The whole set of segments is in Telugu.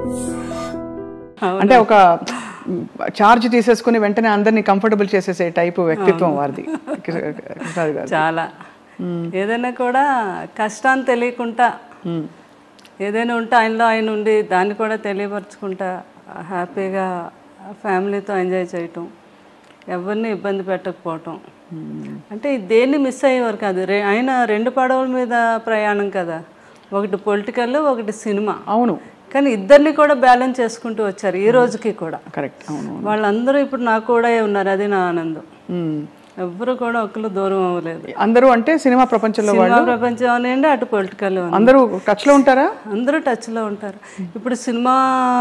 అంటే ఒక చార్జ్ తీసేసుకుని వెంటనే అందరినీ కంఫర్టబుల్ చేసేసే టైపు వ్యక్తిత్వం వారిది కృష్ణరాజు గారు. చాలా ఏదైనా కూడా కష్టాన్ని తెలియకుండా ఏదైనా ఉంటే ఆయనలో ఆయన ఉండి దాన్ని కూడా తెలియపరచుకుంటా హ్యాపీగా ఫ్యామిలీతో ఎంజాయ్ చేయటం, ఎవరిని ఇబ్బంది పెట్టకపోవటం. అంటే దేన్ని మిస్ అయ్యేవారు కాదు. ఆయన 2 పడవల మీద ప్రయాణం కదా, ఒకటి పొలిటికల్, ఒకటి సినిమా. అవును, కానీ ఇద్దరిని కూడా బ్యాలెన్స్ చేసుకుంటూ వచ్చారు ఈ రోజుకి కూడా. కరెక్ట్. అవును, వాళ్ళందరూ ఇప్పుడు నాకు కూడా ఉన్నారు, అది నా ఆనందం. ఎవ్వరు కూడా ఒకరు దూరం అవ్వలేదు. అందరూ అంటే సినిమా ప్రపంచంలో ప్రపంచం అనండి, అటు పొలిటికల్ అందరూ టచ్ లో ఉంటారా? అందరూ టచ్ లో ఉంటారు. ఇప్పుడు సినిమా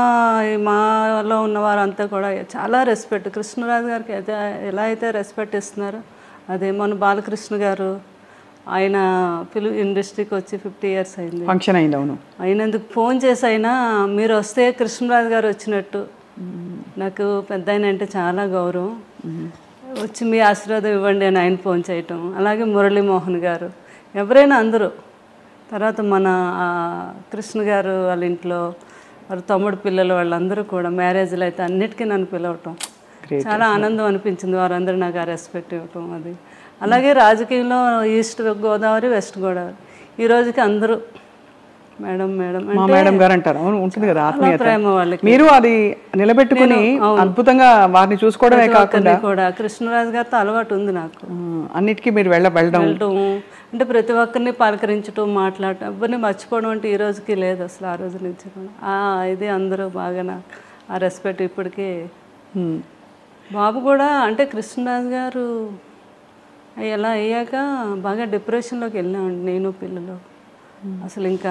మాలో ఉన్నవారు అంతా కూడా చాలా రెస్పెక్ట్. కృష్ణరాజు గారికి అయితే ఎలా అయితే రెస్పెక్ట్ ఇస్తున్నారు, అదే మన బాలకృష్ణ గారు, ఆయన ఫిల్మ్ ఇండస్ట్రీకి వచ్చి 50 years అయింది, ఫంక్షన్ అయింది. అవును, అయినందుకు ఫోన్ చేసి అయినా మీరు వస్తే కృష్ణరాజు గారు వచ్చినట్టు. నాకు పెద్ద ఆయన అంటే చాలా గౌరవం, వచ్చి మీ ఆశీర్వాదం ఇవ్వండి అని ఆయన ఫోన్ చేయటం. అలాగే మురళీమోహన్ గారు, ఎవరైనా అందరూ. తర్వాత మన కృష్ణ గారు వాళ్ళ ఇంట్లో వాళ్ళ తమ్ముడు పిల్లలు వాళ్ళందరూ కూడా మ్యారేజ్లు అయితే అన్నిటికీ నన్ను పిలవటం చాలా ఆనందం అనిపించింది. వారందరూ నాకు ఆ రెస్పెక్ట్ ఇవ్వటం అది. అలాగే రాజకీయంలో ఈస్ట్ గోదావరి, వెస్ట్ గోదావరి, ఈ రోజుకి అందరూ మేడం మేడం మా మేడం గారు అంటారు. అవును, ఉంటుంది కదా ఆత్మీయత, ప్రేమ వాళ్ళకి. మీరు అది నిలబెట్టుకుని అద్భుతంగా వారిని చూసుకోవడమే కాకుండా కూడా కృష్ణరాజు గారితో అలవాటు ఉంది నాకు. అన్నిటికీ మీరు వెళ్ళడం అంటే ప్రతి ఒక్కరిని పలకరించడం, మాట్లాడటం, ఎవరిని మర్చిపోవడం అంటే ఈ రోజుకి లేదు అసలు. ఆ రోజు నుంచి కూడా ఇది అందరూ బాగా నాకు ఆ రెస్పెక్ట్ ఇప్పటికీ. బాబు కూడా అంటే కృష్ణరాజు గారు ఎలా అయ్యాక బాగా డిప్రెషన్లోకి వెళ్ళామండి నేను పిల్లలు. అసలు ఇంకా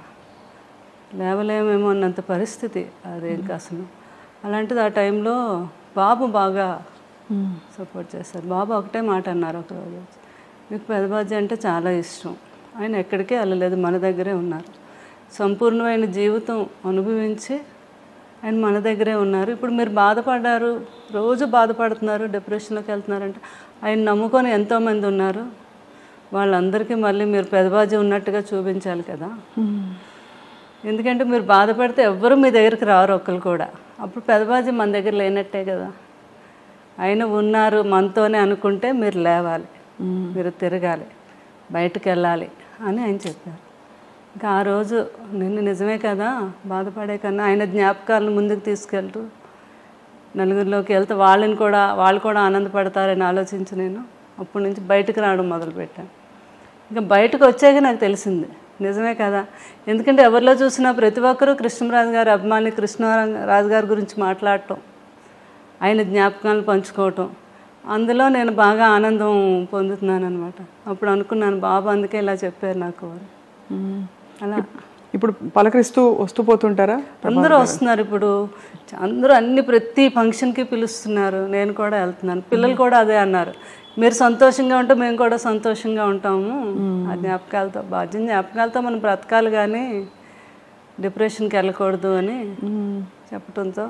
లేవలేమేమో అన్నంత పరిస్థితి అది. ఇంకా అసలు అలాంటిది ఆ టైంలో బాబు బాగా సపోర్ట్ చేశారు. బాబు ఒకటే మాట అన్నారు ఒకరోజు, మీకు పెదబాజీ అంటే చాలా ఇష్టం, ఆయన ఎక్కడికే వెళ్ళలేదు, మన దగ్గరే ఉన్నారు, సంపూర్ణమైన జీవితం అనుభవించి ఆయన మన దగ్గరే ఉన్నారు. ఇప్పుడు మీరు బాధపడ్డారు, రోజు బాధపడుతున్నారు, డిప్రెషన్లోకి వెళ్తున్నారంటే ఆయన నమ్ముకొని ఎంతోమంది ఉన్నారు, వాళ్ళందరికీ మళ్ళీ మీరు పెదబాజీ ఉన్నట్టుగా చూపించాలి కదా. ఎందుకంటే మీరు బాధపడితే ఎవ్వరూ మీ దగ్గరికి రారు ఒక్కరు కూడా. అప్పుడు పెదబాజీ మన దగ్గర లేనట్టే కదా. ఆయన ఉన్నారు మనతోనే అనుకుంటే మీరు లేవాలి, మీరు తిరగాలి, బయటకు వెళ్ళాలి అని ఆయన చెప్పారు. ఇంకా ఆ రోజు నిజమే కదా, బాధపడే కన్నా ఆయన జ్ఞాపకాలను ముందుకు తీసుకెళ్తూ నలుగురిలోకి వెళ్తే వాళ్ళు కూడా ఆనందపడతారని ఆలోచించి నేను అప్పటి నుంచి బయటకు రావడం మొదలుపెట్టాను. ఇంకా బయటకు వచ్చాక నాకు తెలిసింది నిజమే కదా. ఎందుకంటే ఎవరిలో చూసినా ప్రతి ఒక్కరూ కృష్ణరాజు గారి అభిమాని, కృష్ణరాజు గారి గురించి మాట్లాడటం, ఆయన జ్ఞాపకాలను పంచుకోవటం, అందులో నేను బాగా ఆనందం పొందుతున్నాను అనమాట. అప్పుడు అనుకున్నాను బాబు అందుకే ఇలా చెప్పారు నాకు. అలా ఇప్పుడు పలకరిస్తూ వస్తూ పోతుంటారా? అందరూ వస్తున్నారు ఇప్పుడు, అందరూ ప్రతి ఫంక్షన్కి పిలుస్తున్నారు, నేను కూడా వెళ్తున్నాను. పిల్లలు కూడా అదే అన్నారు, మీరు సంతోషంగా ఉంటే మేము కూడా సంతోషంగా ఉంటాము, ఆ జ్ఞాపకాలతో జ్ఞాపకాలతో మనం బ్రతకాలి కానీ డిప్రెషన్కి వెళ్ళకూడదు అని చెప్పడంతో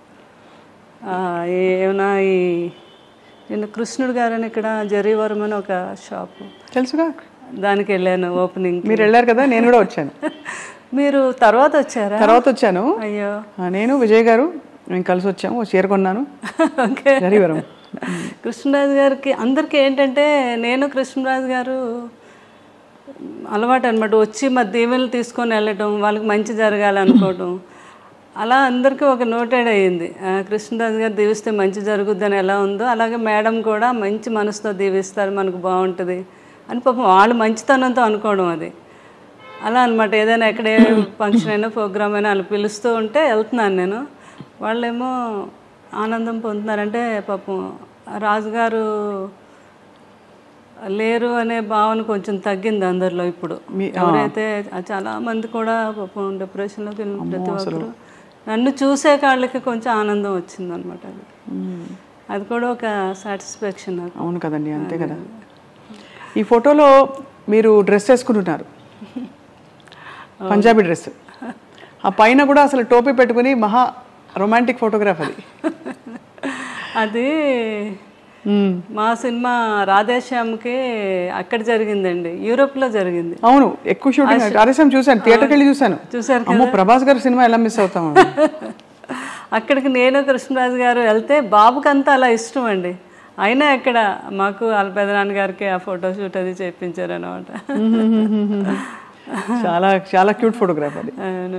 ఏమైనా నిన్న కృష్ణుడు గారని ఇక్కడ జరీవరం అని ఒక షాపు తెలుసుగా, దానికి వెళ్ళాను ఓపెనింగ్. మీరు వెళ్ళారు కదా, నేను కూడా వచ్చాను. మీరు తర్వాత వచ్చారా? తర్వాత వచ్చాను. అయ్యో, నేను విజయ్ గారు మేము కలిసి వచ్చాము, చీర కొన్నాను. ఓకే, జరీవరం. కృష్ణరాజు గారికి అందరికీ ఏంటంటే నేను కృష్ణరాజు గారు అలవాటు అనమాట, వచ్చి మా దీవెనలు తీసుకొని వెళ్ళటం, వాళ్ళకి మంచి జరగాలనుకోవడం, అలా అందరికీ ఒక నోటెడ్ అయ్యింది. కృష్ణరాజు గారు దీవిస్తే మంచి జరుగుద్దని ఎలా ఉందో అలాగే మేడం కూడా మంచి మనసుతో దీవిస్తారు, మనకు బాగుంటుంది అని పాపం వాళ్ళు మంచితనంతో అనుకోవడం అది. అలా అనమాట. ఏదైనా ఎక్కడ ఏ ఫంక్షన్ అయినా ప్రోగ్రామ్ అయినా వాళ్ళు పిలుస్తూ ఉంటే వెళ్తున్నాను నేను, వాళ్ళేమో ఆనందం పొందుతున్నారంటే పాపం రాజుగారు లేరు అనే భావన కొంచెం తగ్గింది అందరిలో. ఇప్పుడు ఎవరైతే చాలామంది కూడా పాపం డిప్రెషన్లోకి వెళ్ళిన ప్రతి ఒక్కరు నన్ను చూసే వాళ్ళకి కొంచెం ఆనందం వచ్చింది అనమాట. అది కూడా ఒక సాటిస్ఫాక్షన్ నాకు. అవును కదండి, అంతే కదా. ఈ ఫోటోలో మీరు డ్రెస్ వేసుకుంటున్నారు, పంజాబీ డ్రెస్, ఆ పైన కూడా అసలు టోపీ పెట్టుకుని మహా రొమాంటిక్ ఫోటోగ్రాఫ్ అది. అది మా సినిమా రాధేశ్యామ్కి అక్కడ జరిగిందండి, యూరోప్లో జరిగింది. అవును, ఎక్కువ షూటింగ్ రాధేశ్యామ్ చూశాను, థియేటర్కి వెళ్ళి చూశాను. చూసారు అమ్మో, ప్రభాస్ గారి సినిమా ఎలా మిస్ అవుతాం. అక్కడికి నేను కృష్ణరాజు గారు వెళ్తే బాబుకంతా అలా ఇష్టం అండి. అయినా అక్కడ మాకు వాళ్ళ పెదనాన్న గారికి ఆ ఫోటోషూట్ అది చేయించారు అనమాట. చాలా చాలా క్యూట్ ఫోటోగ్రాఫ్ అది.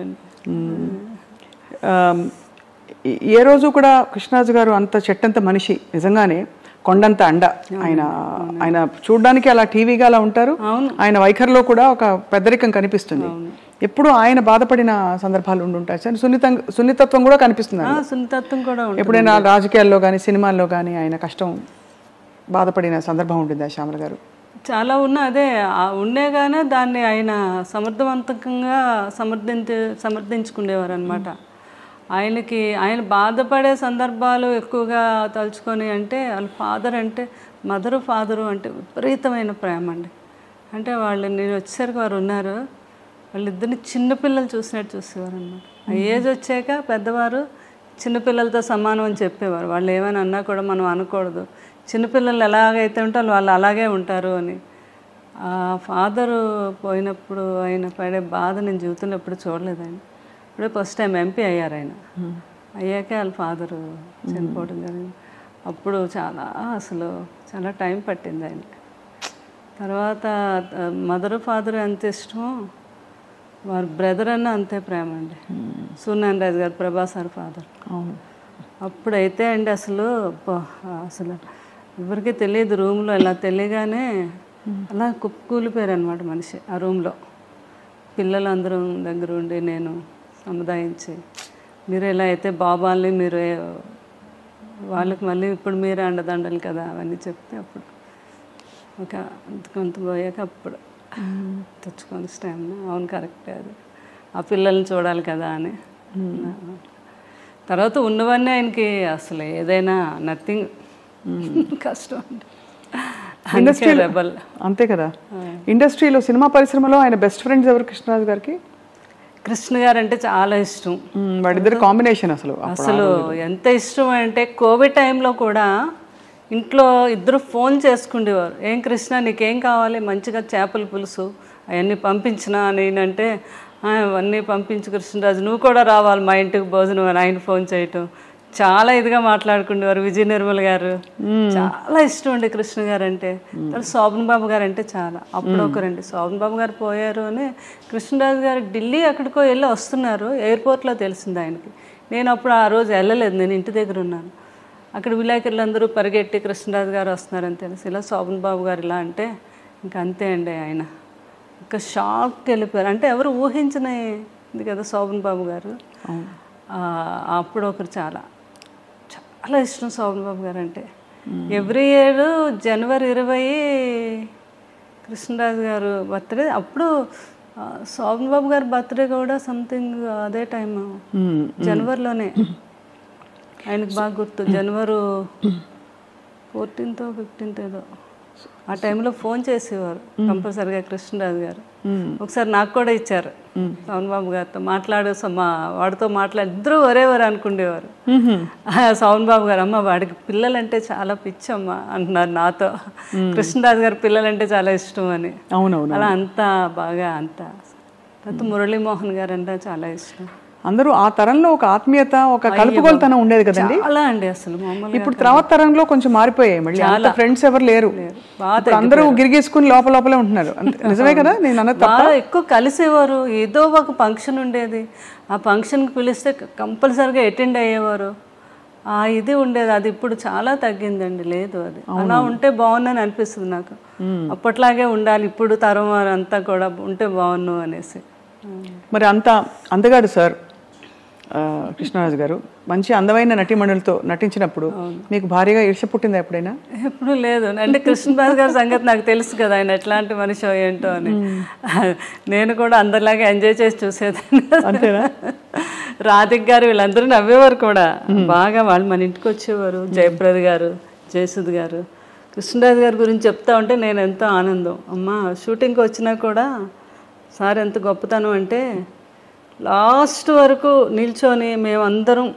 ఏ రోజు కూడా కృష్ణరాజు గారు అంత చెట్టంత మనిషి, నిజంగానే కొండంత అండ. ఆయన చూడడానికి అలా టీవీగా అలా ఉంటారు, ఆయన వైఖరిలో కూడా ఒక పెద్దరికం కనిపిస్తుంది. ఎప్పుడు ఆయన బాధపడిన సందర్భాలు ఉండుంటాయి సార్. సున్నితత్వం కూడా కనిపిస్తుంది. సున్నితత్వం కూడా ఎప్పుడైనా రాజకీయాల్లో కానీ సినిమాల్లో కానీ ఆయన కష్టం బాధపడిన సందర్భం ఉంటుందా శ్యామల గారు? చాలా ఉన్నా, అదే ఉండేగానే దాన్ని ఆయన సమర్థవంతంగా సమర్థించుకునేవారు అనమాట. ఆయన బాధపడే సందర్భాలు ఎక్కువగా తలుచుకొని, అంటే వాళ్ళ ఫాదర్ అంటే ఫాదరు అంటే విపరీతమైన ప్రేమ అండి. అంటే నేను వచ్చేసరికి వారు ఉన్నారు, వాళ్ళిద్దరిని చిన్నపిల్లలు చూసినట్టు చూసేవారు అనమాట. ఆ ఏజ్ వచ్చాక పెద్దవారు చిన్నపిల్లలతో సమానం అని చెప్పేవారు. వాళ్ళు ఏమైనా అన్నా కూడా మనం అనకూడదు, చిన్నపిల్లలు ఎలాగైతే ఉంటారో వాళ్ళు అలాగే ఉంటారు అని. ఆ ఫాదరు పోయినప్పుడు ఆయన పడే బాధ నేను జీవితంలో ఎప్పుడు చూడలేదండి. ఇప్పుడే ఫస్ట్ టైం ఎంపీ అయ్యారు ఆయన. అయ్యాకే వాళ్ళ ఫాదరు చనిపోవడం జరిగింది. అప్పుడు చాలా టైం పట్టింది ఆయన. తర్వాత ఫాదర్ ఎంత ఇష్టమో వారి బ్రదర్ అన్న అంతే ప్రేమ అండి. సూర్యనారాయణ రాజు గారు, ప్రభాస్ గారు ఫాదర్. అప్పుడైతే అండి అసలు ఎవరికి తెలియదు, రూమ్లో ఇలా తెలియగానే అలా కుప్పకూలిపోయారు అనమాట మనిషి ఆ రూమ్లో. పిల్లలందరూ దగ్గర ఉండి నేను సముదాయించి, మీరు ఎలా అయితే బాబాల్ని మీరు వాళ్ళకి మళ్ళీ ఇప్పుడు మీరే అండదండలు కదా అవన్నీ చెప్తే అప్పుడు ఒక కొంత పోయాక అప్పుడు తెచ్చుకొని స్టామినా, అవును కరెక్టే, అది ఆ పిల్లల్ని చూడాలి కదా అని. తర్వాత ఉన్నవన్నీ ఆయనకి అసలు ఏదైనా నథింగ్, కష్టం ఇండస్ట్రీ రెబల్ అంతే కదా. ఇండస్ట్రీలో సినిమా పరిశ్రమలో ఆయన బెస్ట్ ఫ్రెండ్స్ ఎవరు కృష్ణరాజు గారికి? కృష్ణ గారు అంటే చాలా ఇష్టం. వాడిద్దరు కాంబినేషన్ అసలు ఎంత ఇష్టం అంటే కోవిడ్ టైంలో కూడా ఇంట్లో ఇద్దరు ఫోన్ చేసుకుండేవారు. ఏం కృష్ణ నీకేం కావాలి, మంచిగా చేపల పులుసు అవన్నీ పంపించినా నేనంటే అవన్నీ పంపించు కృష్ణరాజు, నువ్వు కూడా రావాలి మా ఇంటికి భోజనం అని ఆయన ఫోన్ చేయటం. చాలా ఇదిగా మాట్లాడుకునేవారు. విజయ నిర్మల్ గారు చాలా ఇష్టం అండి కృష్ణ గారు అంటే. శోభన్ బాబు గారు అంటే చాలా. అప్పుడు ఒకరండి శోభన్ బాబు గారు పోయారు అని కృష్ణరాజు గారు ఢిల్లీ ఎక్కడికో వెళ్ళి వస్తున్నారు, ఎయిర్పోర్ట్లో తెలిసింది ఆయనకి. నేను అప్పుడు ఆ రోజు వెళ్ళలేదు, నేను ఇంటి దగ్గర ఉన్నాను. అక్కడ విలేకరులందరూ పరిగెట్టి కృష్ణరాజు గారు వస్తున్నారని తెలిసి ఇలా శోభన్ బాబు గారు ఇలా అంటే ఇంకా అంతే అండి, ఆయన ఇంకా షాక్కి వెళ్ళిపోయారు. అంటే ఎవరు ఊహించినది కదా శోభన్ బాబు గారు. అప్పుడు ఒకరు చాలా ఇష్టం శోభన్ బాబు గారు అంటే. ఎవ్రీ ఇయర్ జనవరి 20 కృష్ణరాజు గారు బర్త్డే. అప్పుడు శోభన్ బాబు గారి బర్త్డే కూడా సంథింగ్ అదే టైం జనవరిలోనే. ఆయనకు బాగా గుర్తు, జనవరి 14th 15th ఏదో ఆ టైంలో ఫోన్ చేసేవారు కంపల్సరిగా కృష్ణరాజు గారు. ఒకసారి నాకు కూడా ఇచ్చారు శోభన్ బాబు గారితో వాడితో ఇద్దరు ఒరేవారు అనుకునేవారు. శోభన్ బాబు గారు అమ్మ వాడికి పిల్లలంటే చాలా పిచ్చమ్మ అంటున్నారు నాతో. కృష్ణరాజు గారు పిల్లలంటే చాలా ఇష్టం అని. అలా అంతా బాగా తర్వాత మురళీమోహన్ గారు అంటే చాలా ఇష్టం. అందరూ ఆ తరంలో ఒక ఆత్మీయత, ఒక కలుపుగోలుతనం ఉండేది కదండి. అలా అండి అసలు ఇప్పుడు తర్వాత తరంలో కొంచెం మారిపోయాయి, మళ్ళీ అంత ఫ్రెండ్స్ ఎవరు లేరు. అందరూ గిరిగేసుకుని లోపలే ఉంటున్నారు. నిజమే కదా నేను అన్నది? చాలా ఎక్కువ కలిసేవారు. ఏదో ఒక ఫంక్షన్ ఉండేది, ఆ ఫంక్షన్కి పిలిస్తే కంపల్సరిగా అటెండ్ అయ్యేవారు. ఇది ఉండేది. అది ఇప్పుడు చాలా తగ్గిందండి. లేదు, అది అలా ఉంటే బాగుందని అనిపిస్తుంది నాకు. అప్పట్లాగే ఉండాలి ఇప్పుడు తరం అంతా కూడా ఉంటే బాగున్ను అనేసి. మరి అంత అందగాడు సార్ కృష్ణరాజు గారు, మంచి అందమైన నటీమణులతో నటించినప్పుడు మీకు భారీగా ఈర్ష్య పుట్టిందా ఎప్పుడైనా? ఎప్పుడు లేదు. అంటే కృష్ణరాజు గారి సంగతి నాకు తెలుసు కదా, ఆయన ఎట్లాంటి మనిషి ఏంటో అని. నేను కూడా అందరిలాగా ఎంజాయ్ చేసి చూసేదాన్ని. అంతేనా? రాధిక్ గారు వీళ్ళందరూ నవ్వేవారు కూడా బాగా. వాళ్ళు మన ఇంటికి వచ్చేవారు. జయప్రద గారు, జయసుద్ గారు, కృష్ణరాజు గారి గురించి చెప్తా ఉంటే నేను ఎంతో ఆనందం. అమ్మ షూటింగ్కి వచ్చినా కూడా సార్ ఎంత గొప్పతనం అంటే లాస్ట్ వరకు నిల్చొని మేమందరం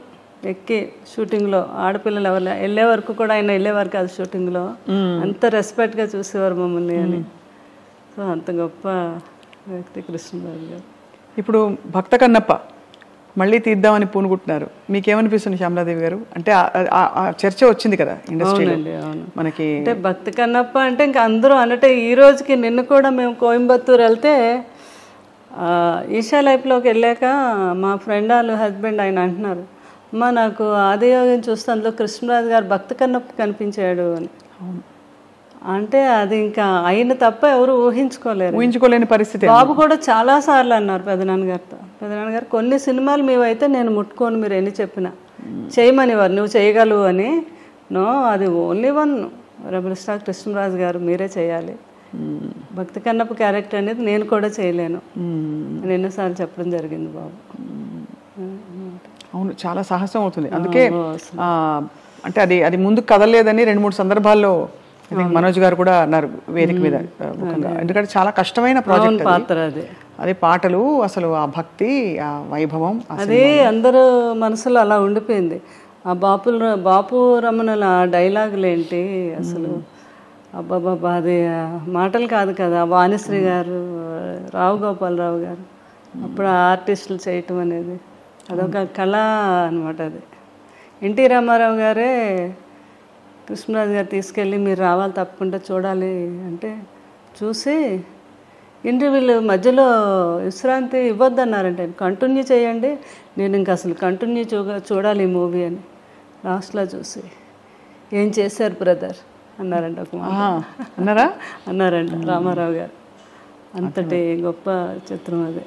ఎక్కి షూటింగ్లో ఆడపిల్లలు ఎవరు వెళ్ళే వరకు కూడా ఆయన వెళ్ళేవారు కాదు షూటింగ్లో, అంత రెస్పెక్ట్గా చూసేవారు మమ్మల్ని అని. సో అంత గొప్ప వ్యక్తి కృష్ణరాజు గారు. ఇప్పుడు భక్త కన్నప్ప మళ్ళీ తీద్దామని పూనుకుంటున్నారు, మీకేమనిపిస్తుంది శ్యామలాదేవి గారు? అంటే ఆ చర్చ వచ్చింది కదా ఇండస్ట్రీలో మనకి. అంటే భక్త కన్నప్ప అంటే ఇంకా అందరూ అంటే ఈ రోజుకి నిన్న కూడా మేము కోయంబత్తూరు వెళ్తే ఈషా లైఫ్లోకి వెళ్ళాక మా ఫ్రెండ్ వాళ్ళు హస్బెండ్ ఆయన అంటున్నారు, అమ్మ నాకు ఆదియోగం చూస్తే అందులో కృష్ణరాజు గారు భక్త కన్నప్ప కనిపించాడు అని. అంటే అది ఇంకా ఆయన తప్ప ఎవరు ఊహించుకోలేని పరిస్థితి. బాబు కూడా చాలా సార్లు అన్నారు పెదనాన్నగారితో, పెదనాన్నగారు కొన్ని సినిమాలు మేమైతే నేను ముట్టుకోను మీరు ఎన్ని చెప్పినా చేయమనివారు, నువ్వు చేయగలవు అని. నో, అది only one rebel star Krishnaraju గారు మీరే చేయాలి, భక్తి కన్నప్ప క్యారెక్టర్ అనేది నేను కూడా చేయలేను అని ఎన్నోసార్లు చెప్పడం జరిగింది బాబు. అవును, చాలా సాహసం అవుతుంది. అందుకే అంటే అది ముందుకు కదలలేదని 2-3 సందర్భాల్లో మనోజ్ గారు కూడా అన్నారు వేదిక మీద. ఎందుకంటే చాలా కష్టమైన ప్రాజెక్ట్ పాత్ర అది. అదే పాటలు, అసలు ఆ భక్తి, ఆ వైభవం, అదే అందరూ మనసులో అలా ఉండిపోయింది. ఆ బాపు రమణల డైలాగులు ఏంటి అసలు, అబ్బాబాబా అది మాటలు కాదు కదా. వాణిశ్రీ గారు, రావు గోపాలరావు గారు అప్పుడు ఆర్టిస్టులు చేయటం అనేది అదొక కళ అనమాట. అది ఎన్టీ రామారావు గారే కృష్ణరాజు గారు తీసుకెళ్ళి మీరు రావాలి తప్పకుండా చూడాలి అంటే చూసి ఇంటర్వ్యూలు మధ్యలో విశ్రాంతి ఇవ్వద్దన్నారంటే కంటిన్యూ చేయండి, నేను ఇంకా అసలు కంటిన్యూ చూడాలి ఈ మూవీ అని. లాస్ట్లో చూసి ఏం చేశారు బ్రదర్ అన్నారంట ఒక అన్నారా అన్నారంట రామారావు గారు. అంతటి గొప్ప చిత్రం అది.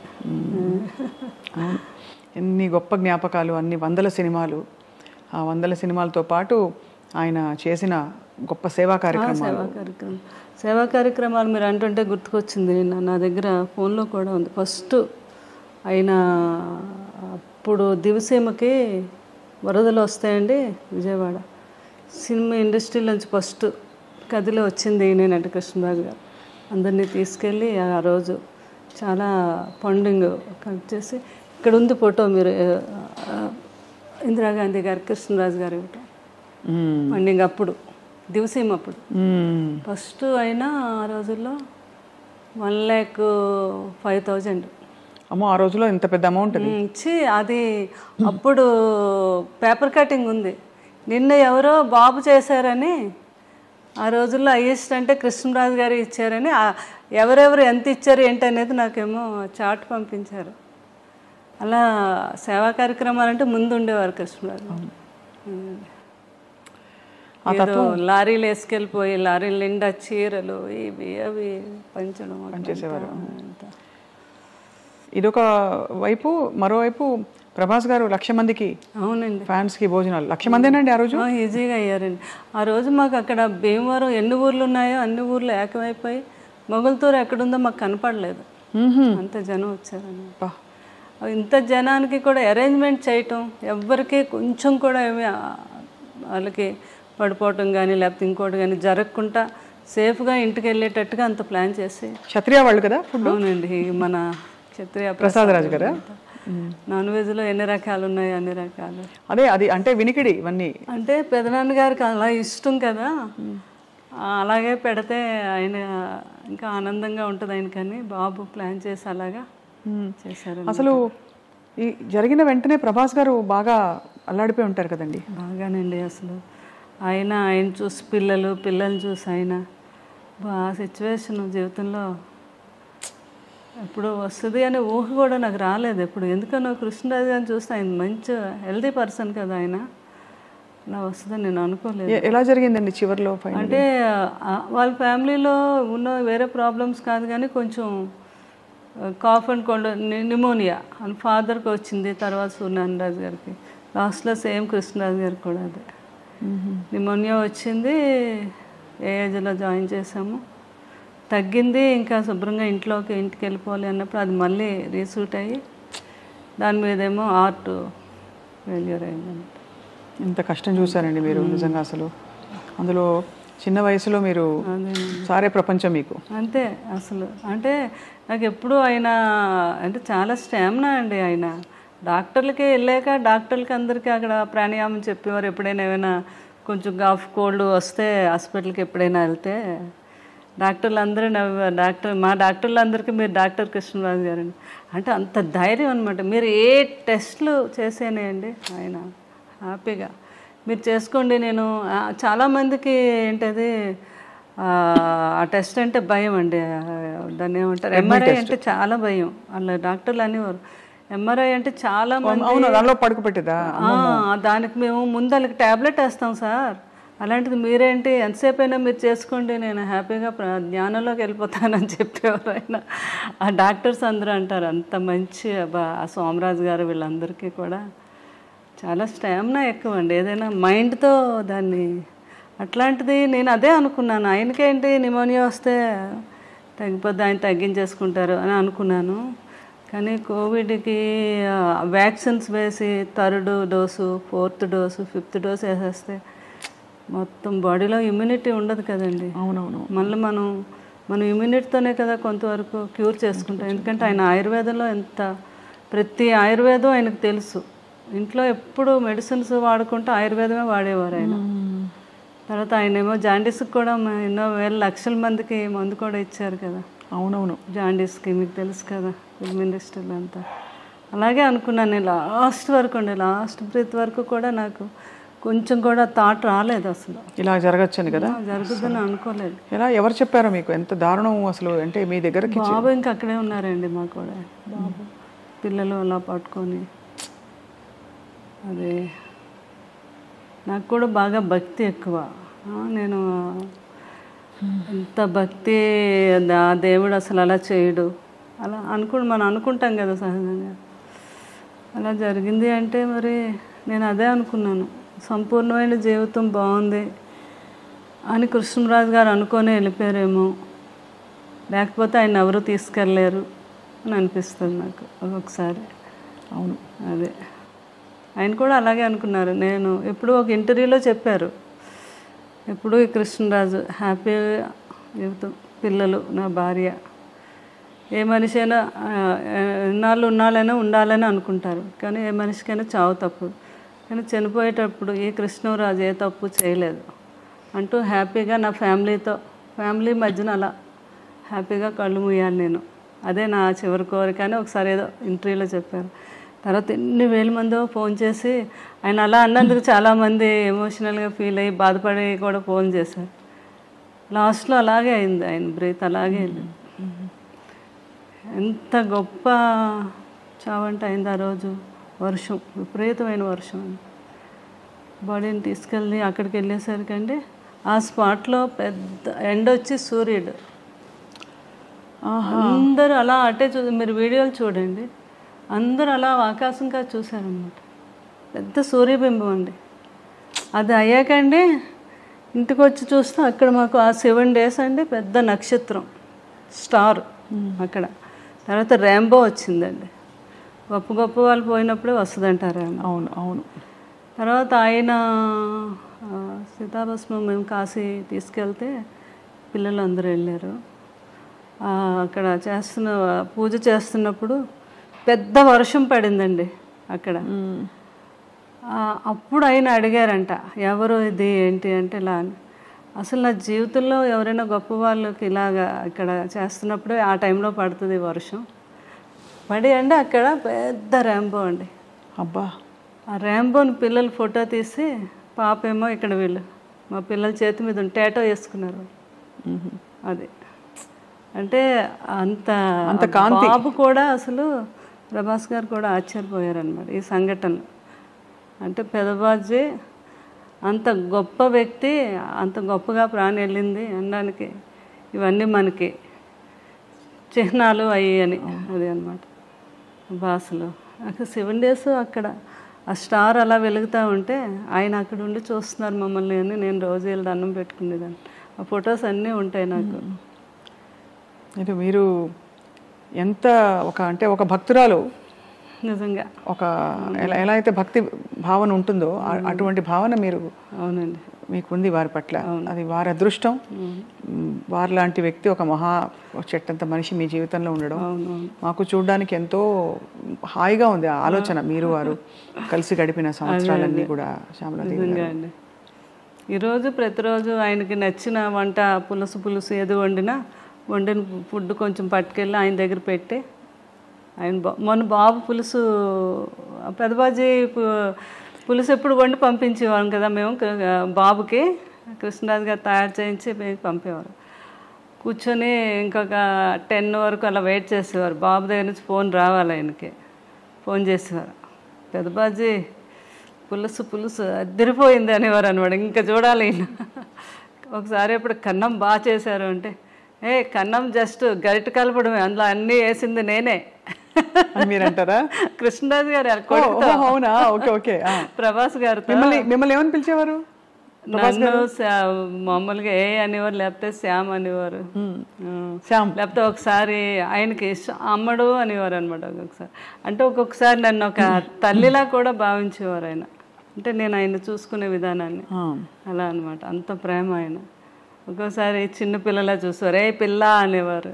ఎన్ని గొప్ప జ్ఞాపకాలు, అన్ని 100 సినిమాలు. ఆ 100 సినిమాలతో పాటు ఆయన చేసిన గొప్ప సేవా కార్యక్రమాలు మీరు అంటుంటే గుర్తుకొచ్చింది. నా దగ్గర ఫోన్లో కూడా ఉంది. ఫస్ట్ ఆయన అప్పుడు దివసీమకి వరదలు వస్తాయండి విజయవాడ, సినిమా ఇండస్ట్రీ నుంచి ఫస్ట్ కదిలో వచ్చింది నేనంటే కృష్ణరాజు గారు. అందరినీ తీసుకెళ్ళి ఆ రోజు చాలా ఫండింగ్ కలెక్ట్ చేసి, ఇక్కడ ఉంది ఫోటో మీరు, ఇందిరాగాంధీ గారు కృష్ణరాజు గారు ఇవ్వటం ఫండింగ్ అప్పుడు దివసీమ అప్పుడు ఫస్ట్ అయినా ఆ రోజుల్లో 1,05,000. అమ్మో, ఆ రోజుల్లో ఇంత పెద్ద అమౌంట్ ఇచ్చి అది అప్పుడు పేపర్ కటింగ్ ఉంది. నిన్న ఎవరో బాబు చేశారని, ఆ రోజుల్లో హైయెస్ట్ అంటే కృష్ణరాజు గారు ఇచ్చారని, ఎవరెవరు ఎంత ఇచ్చారు ఏంటి అనేది నాకేమో చార్ట్ పంపించారు. అలా సేవా కార్యక్రమాలు అంటే ముందు ఉండేవారు కృష్ణరాజు. ఏదో లారీలు వేసుకెళ్ళిపోయి లారీలు నిండా చీరలు ఇవి అవి పనిచేసేవారు. ఇదొక వైపు. మరోవైపు ప్రభాస్ గారు 1,00,000 మందికి, అవునండి, ఫ్యాన్స్కి భోజనాలు 1,00,000 మందేనండి ఆ రోజు. ఈజీగా అయ్యారండి ఆ రోజు. మాకు అక్కడ భీమవరం ఎన్ని ఊర్లు ఉన్నాయో అన్ని ఊర్లు ఏకమైపోయి మొగల్తూరు ఎక్కడుందో మాకు కనపడలేదు, అంత జనం వచ్చారని. ఇంత జనానికి కూడా అరేంజ్మెంట్ చేయటం, ఎవ్వరికి కొంచెం కూడా ఏమి వాళ్ళకి పడిపోవటం కానీ లేకపోతే ఇంకోటి కానీ జరగకుండా సేఫ్గా ఇంటికి వెళ్ళేటట్టుగా అంత ప్లాన్ చేసి. క్షత్రియ వాళ్ళు కదా? అవునండి, మన క్షత్రియ ప్రసాద్ రాజు గారు. నాన్ వెజ్లో ఎన్ని రకాలు ఉన్నాయి, అన్ని రకాలు. అదే అది అంటే వినికిడి ఇవన్నీ అంటే పెదనాన్న గారికి అలా ఇష్టం కదా, అలాగే పెడితే ఆయన ఇంకా ఆనందంగా ఉంటుంది ఆయనకని బాబు ప్లాన్ చేసి అలాగా చేశారు. అసలు ఈ జరిగిన వెంటనే ప్రభాస్ గారు బాగా అల్లాడిపోయి ఉంటారు కదండి? బాగానండి. అసలు ఆయన చూసి పిల్లల్ని చూసి ఆయన ఆ సిచ్యువేషన్ జీవితంలో ఎప్పుడు వస్తుంది అనే ఊహ కూడా నాకు రాలేదు ఎప్పుడు. ఎందుకనో కృష్ణరాజు గారిని చూస్తే ఆయన మంచి హెల్తీ పర్సన్ కదా, ఆయన అలా వస్తుందని నేను అనుకోలేదు. ఎలా జరిగిందండి చివరిలో? అంటే వాళ్ళ ఫ్యామిలీలో ఉన్న వేరే ప్రాబ్లమ్స్ కాదు కానీ కొంచెం కాఫ్ అండ్ కోల్డ్, న్యూమోనియా అని ఫాదర్కి వచ్చింది, తర్వాత సూర్యనారాయణ గారికి, లాస్ట్లో సేమ్ కృష్ణరాజు గారికి కూడా అదే న్యూమోనియా వచ్చింది. ఏ ఏజ్లో జాయిన్ చేసాము, తగ్గింది, ఇంకా శుభ్రంగా ఇంటికి వెళ్ళిపోవాలి అన్నప్పుడు అది మళ్ళీ రీసూట్ అయ్యి దాని మీదేమో హార్ట్ ఫెయిల్యూర్ అయిందంట. ఇంత కష్టం చూసారండి మీరు నిజంగా. అసలు అందులో చిన్న వయసులో మీరు సారే ప్రపంచం మీకు. అంతే అసలు. అంటే నాకు ఎప్పుడు ఆయన అంటే చాలా స్టామినా అండి. ఆయన డాక్టర్లకి వెళ్ళాక డాక్టర్లకి అందరికీ అక్కడ ప్రాణాయామం చెప్పేవారు. ఎప్పుడైనా ఏమైనా కొంచెం కాఫ్ కోల్డ్ వస్తే హాస్పిటల్కి ఎప్పుడైనా వెళ్తే డాక్టర్లు అందరూ నవ్వారు. మా డాక్టర్లందరికీ మీరు డాక్టర్ కృష్ణరాజు గారండి అంటే అంత ధైర్యం అనమాట. మీరు ఏ టెస్ట్లు చేసేనేయండి ఆయన హ్యాపీగా మీరు చేసుకోండి. నేను చాలామందికి ఏంటది ఆ టెస్ట్ అంటే భయం అండి. దాన్ని ఏమంటారు ఎంఆర్ఐ అంటే చాలా భయం. అలా డాక్టర్లు అనేవారు ఎంఆర్ఐ అంటే చాలా మంది పడుకోబెట్టేదా దానికి మేము ముందు వాళ్ళకి ట్యాబ్లెట్ వేస్తాం సార్. అలాంటిది మీరేంటి ఎంతసేపు అయినా మీరు చేసుకోండి నేను హ్యాపీగా జ్ఞానంలోకి వెళ్ళిపోతానని చెప్పేవారు ఆయన. ఆ డాక్టర్స్ అందరూ అంటారు అంత మంచి ఆ సోమరాజు గారు వీళ్ళందరికీ కూడా చాలా స్టామినా ఎక్కువ అండి. ఏదైనా మైండ్తో దాన్ని అట్లాంటిది నేను అదే అనుకున్నాను. ఆయనకేంటి నిమోనియా వస్తే తగ్గిపోద్ది ఆయన తగ్గించేసుకుంటారు అని అనుకున్నాను. కానీ కోవిడ్కి వ్యాక్సిన్స్ వేసి 3rd dose 4th dose 5th dose వేసేస్తే మొత్తం బాడీలో ఇమ్యూనిటీ ఉండదు కదండి. అవునవును. మళ్ళీ మనం ఇమ్యూనిటీతోనే కదా కొంతవరకు క్యూర్ చేసుకుంటాం. ఎందుకంటే ఆయన ఆయుర్వేదంలో ప్రతి ఆయుర్వేదం ఆయనకు తెలుసు. ఇంట్లో ఎప్పుడు మెడిసిన్స్ వాడుకుంటూ ఆయుర్వేదమే వాడేవారు ఆయన. తర్వాత ఆయన ఏమో జాండీస్కి కూడా ఎన్నో వేల లక్షల మందికి మందు కూడా ఇచ్చారు కదా. అవునవును. జాండీస్కి మీకు తెలుసు కదా ఫిల్మ్ ఇండస్ట్రీలో అంతా. అలాగే అనుకున్నాను నేను లాస్ట్ వరకు అండి, లాస్ట్ బ్రీత్ వరకు కూడా నాకు కొంచెం కూడా థాట్ రాలేదు అసలు ఇలా జరగచ్చని కదా. జరుగుతుందని అనుకోలేదు. ఎలా ఎవరు చెప్పారో మీకు? ఎంత దారుణం అసలు అంటే మీ దగ్గరకి. బాబు ఇంకా అక్కడే ఉన్నారండి మా కూడా బాబు పిల్లలు అలా పట్టుకొని. అదే నాకు కూడా బాగా భక్తి ఎక్కువ. నేను ఎంత భక్తి దేవుడు అసలు అలా చేయడు అలా మనం అనుకుంటాం కదా సహజంగా. అలా జరిగింది అంటే మరి నేను అదే అనుకున్నాను, సంపూర్ణమైన జీవితం బాగుంది అని కృష్ణరాజు గారు అనుకొని వెళ్ళిపోయారేమో, లేకపోతే ఆయన ఎవరు తీసుకెళ్ళలేరు అని అనిపిస్తుంది నాకు ఒక్కొక్కసారి. అవును అదే ఆయన కూడా అలాగే అనుకున్నారు. నేను ఎప్పుడూ ఒక ఇంటర్వ్యూలో చెప్పారు, ఎప్పుడూ ఈ కృష్ణరాజు హ్యాపీ జీవితం, పిల్లలు, నా భార్య. ఏ మనిషి అయినా ఉన్నాళ్ళైనా ఉండాలని అనుకుంటారు, కానీ ఏ మనిషికైనా చావు తప్పు. కానీ చనిపోయేటప్పుడు ఈ కృష్ణరాజు ఏ తప్పు చేయలేదు అంటూ హ్యాపీగా నా ఫ్యామిలీ మధ్యన అలా హ్యాపీగా కళ్ళు మూయాలి నేను. అదే నా చివరి కోరిక అని ఒకసారి ఏదో ఇంటర్వ్యూలో చెప్పారు. తర్వాత ఎన్ని వేల మందో ఫోన్ చేసి ఆయన అలా అన్నందుకు చాలామంది ఎమోషనల్గా ఫీల్ అయ్యి బాధపడి కూడా ఫోన్ చేశారు. లాస్ట్లో అలాగే అయింది, ఆయన బ్రీత్ అలాగే వెళ్ళింది. ఎంత గొప్ప చావంట అయింది ఆ రోజు. వర్షం, విపరీతమైన వర్షం. బాడీని తీసుకెళ్ళి అక్కడికి వెళ్ళేసరికండి ఆ స్పాట్లో పెద్ద ఎండ వచ్చి సూర్యుడు అందరూ అలా అటే మీరు వీడియోలు చూడండి, అందరూ అలా ఆకాశంగా చూశారనమాట. పెద్ద సూర్యబింబం అండి. అది అయ్యాకండి ఇంటికి వచ్చి చూస్తే అక్కడ మాకు ఆ 7 days అండి పెద్ద నక్షత్రం స్టార్ అక్కడ. తర్వాత ర్యాంబో వచ్చిందండి. గొప్ప వాళ్ళు పోయినప్పుడే వస్తుందంటారు. అవును అవును. తర్వాత ఆయన సీతాభస్మం మేము కాశీ తీసుకెళ్తే పిల్లలు అందరూ వెళ్ళారు. అక్కడ పూజ చేస్తున్నప్పుడు పెద్ద వర్షం పడిందండి అక్కడ. అప్పుడు ఆయన అడిగారంట, ఎవరు ఇది ఏంటి అంటే ఇలా అని. అసలు నా జీవితంలో ఎవరైనా గొప్ప వాళ్ళకి ఇలాగా ఇక్కడ చేస్తున్నప్పుడే ఆ టైంలో పడుతుంది వర్షం. పడి అండి అక్కడ పెద్ద ర్యాంబో అండి. అబ్బా, ఆ ర్యాంబోని పిల్లలు ఫోటో తీసి, పాప ఏమో ఇక్కడ వీళ్ళు మా పిల్లల చేతి మీద టాటో వేసుకున్నారు. అది అంటే అంత బాబు కూడా అసలు ప్రభాస్ గారు కూడా ఆశ్చర్యపోయారనమాట ఈ సంఘటనలు. అంటే పెదబాజీ అంత గొప్ప వ్యక్తి, అంత గొప్పగా ప్రాణం వెళ్ళింది అనడానికి ఇవన్నీ మనకి చిహ్నాలు అయ్యి అని అది అనమాట భాషలో. అక్కడ 7 days అక్కడ ఆ స్టార్ అలా వెలుగుతూ ఉంటే ఆయన అక్కడ ఉండి చూస్తున్నారు మమ్మల్ని అని నేను రోజు వెళ్ళి దండం పెట్టుకునేదాన్ని. ఆ ఫొటోస్ అన్నీ ఉంటాయి నాకు. ఇది మీరు ఎంత ఒక భక్తురాలు నిజంగా ఎలా అయితే భక్తి భావన ఉంటుందో అటువంటి భావన మీరు అవునండి మీకు ఉంది వారి పట్ల, అది వారి అదృష్టం. వారి లాంటి వ్యక్తి, ఒక మహా చెట్టంత మనిషి మీ జీవితంలో ఉండడం మాకు చూడడానికి ఎంతో హాయిగా ఉంది. ఆ ఆలోచన మీరు వారు కలిసి గడిపిన సంవత్సరాలన్నీ కూడా శ్యామలాదేవి గారు. ఈరోజు ప్రతిరోజు ఆయనకి నచ్చిన వంట, పులుసు ఏది వండిన ఫుడ్ కొంచెం పట్టుకెళ్ళి ఆయన దగ్గర పెట్టి, ఆయన మొన్న బాబు పులుసు, పెదబాజీ పులుసు ఎప్పుడు వండి పంపించేవాళ్ళం కదా మేము బాబుకి. కృష్ణరాజు గారు తయారు చేయించి పంపేవారు. కూర్చొని ఇంకొక 10 వరకు అలా వెయిట్ చేసేవారు. బాబు దగ్గర నుంచి ఫోన్ రావాలి, ఆయనకి ఫోన్ చేసేవారు. పెదబాజీ పులుసు అదిరిపోయింది అనేవారు అనమాట. ఇంకా చూడాలి. ఒకసారి ఇప్పుడు కన్నం బాగా చేశారు అంటే, కన్నం జస్ట్ గరిట కలపడమే, అందులో అన్నీ వేసింది నేనే మీరంటారా? కృష్ణరాజు గారు అవునా? Okay okay. ప్రభాస్ గారు మిమ్మల్ని ఏమని పిలిచేవారు? నన్ను మామూలుగా అనేవారు, లేకపోతే శ్యామ్ అనేవారు, లేకపోతే ఒకసారి ఆయనకి అమ్మడు అనేవారు అనమాట. ఒక్కొక్కసారి అంటే ఒక్కొక్కసారి నన్ను ఒక తల్లిలా కూడా భావించేవారు ఆయన. అంటే నేను ఆయన చూసుకునే విధానాన్ని అలా అనమాట. అంత ప్రేమ ఆయన. ఒక్కోసారి చిన్న పిల్లలా చూసేవారు, పిల్ల అనేవారు.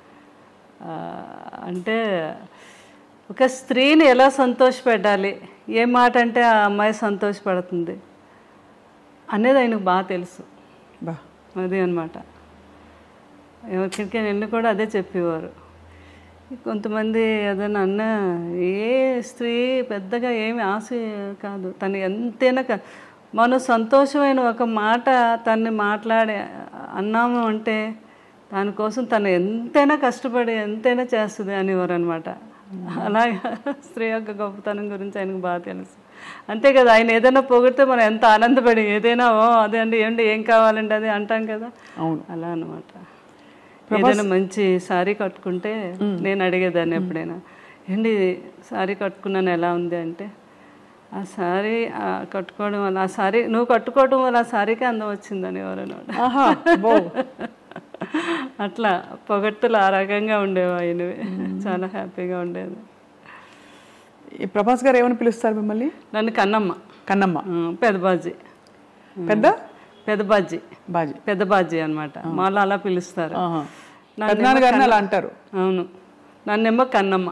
అంటే ఒక స్త్రీని ఎలా సంతోషపెట్టాలి, ఏ మాట అంటే ఆ అమ్మాయి సంతోషపడుతుంది అనేది ఆయనకు బాగా తెలుసు. అది అనమాట. ఎవరికైనా వెళ్ళి కూడా అదే చెప్పేవారు. కొంతమంది ఏదైనా అన్న, ఏ స్త్రీ పెద్దగా ఏమి ఆశ కాదు, తను ఎంతైనా మనం సంతోషమైన ఒక మాట తన్ని మాట్లాడి అన్నాము అంటే దానికోసం తను ఎంతైనా కష్టపడి ఎంతైనా చేస్తుంది అనేవారు అనమాట. అలాగా స్త్రీ యొక్క గొప్పతనం గురించి ఆయనకు బాగా తెలుసు. అంతే కదా, ఆయన ఏదైనా పొగిడితే మనం ఎంత ఆనందపడి ఏదైనా అదే అండి ఏం కావాలండి అది అంటాం కదా, అలా అనమాట. ఏదైనా మంచి శారీ కట్టుకుంటే నేను అడిగేదాన్ని ఎప్పుడైనా, ఏంటి శారీ కట్టుకున్నాను ఎలా ఉంది అంటే, ఆ శారీ కట్టుకోవడం వల్ల, ఆ శారీ నువ్వు కట్టుకోవడం వల్ల ఆ శారీకి అందం వచ్చిందని ఎవరన్నమాట. అట్లా పొగట్టులు ఆ రకంగా ఉండేవి ఆయనవి. చాలా హ్యాపీగా ఉండేది. ప్రభాస్ గారు ఏమని పిలుస్తారు మిమ్మల్ని? నన్ను కన్నమ్మ. పెదబాజీ పెద్దబాజీ అనమాట. మాలో అలా పిలుస్తారు. అలా అంటారు. అవును. నన్నేమో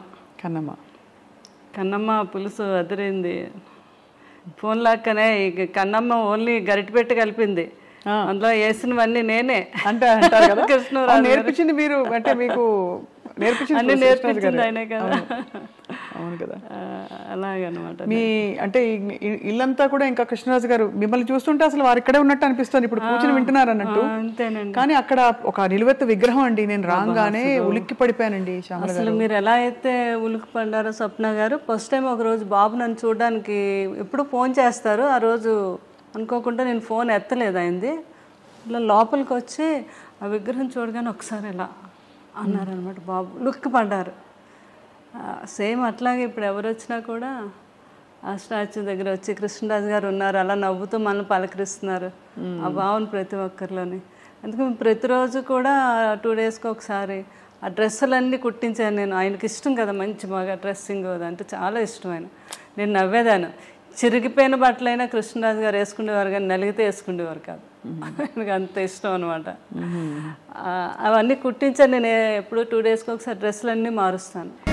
కన్నమ్మ పులుసు అదిరింది. ఫోన్ లాక్కనే కన్నమ్మ ఓన్లీ గరిటె పెట్టి కలిపింది, అందులో వేసినవన్నీ నేనే కృష్ణరాజు నేర్పించింది మీరు, అంటే మీకు అన్ని నేర్పించింది ఆయనే కదా. అవును కదా. అలాగనమాట. మీ అంటే ఇల్లంతా కూడా ఇంకా కృష్ణరాజు గారు మిమ్మల్ని చూస్తుంటే అసలు వారు ఇక్కడే ఉన్నట్టు అనిపిస్తుంది. ఇప్పుడు కూర్చుని వింటున్నారు అన్నట్టు. కానీ అక్కడ ఒక నిలువెత్తు విగ్రహం అండి. నేను రాగానే ఉలిక్కి పడిపోయానండి. అసలు మీరు ఎలా అయితే ఉలిక్కి పడ్డారో స్వప్న గారు, ఫస్ట్ టైం ఒక రోజు బాబు నన్ను చూడడానికి ఎప్పుడు ఫోన్ చేస్తారు, ఆ రోజు అనుకోకుండా నేను ఫోన్ ఎత్తలేదు అయింది. ఇలా లోపలికి వచ్చి ఆ విగ్రహం చూడగానే ఒకసారి ఇలా అన్నారనమాట. బాబు లుక్కి పడ్డారు. సేమ్ అట్లాగే ఇప్పుడు ఎవరు వచ్చినా కూడా ఆ స్టాచ్యూ దగ్గర వచ్చి కృష్ణరాజు గారు ఉన్నారు అలా నవ్వుతూ మనల్ని పలకరిస్తున్నారు. ఆ భావన ప్రతి ఒక్కరిలోని. అందుకని ప్రతిరోజు కూడా 2 డేస్కి ఒకసారి ఆ డ్రెస్సులన్నీ కుట్టించాను నేను. ఆయనకి ఇష్టం కదా మంచి బాగా డ్రెస్సింగ్ అంటే చాలా ఇష్టం ఆయన. నేను నవ్వేదాను. చిరిగిపోయిన బట్టలైనా కృష్ణరాజు గారు వేసుకునేవారు, కానీ నలిగితే వేసుకునేవారు కాదు. ఆయనకు అంత ఇష్టం అనమాట. అవన్నీ కుట్టించాను నేను. ఎప్పుడు 2 డేస్కి ఒకసారి డ్రెస్సులన్నీ మారుస్తాను.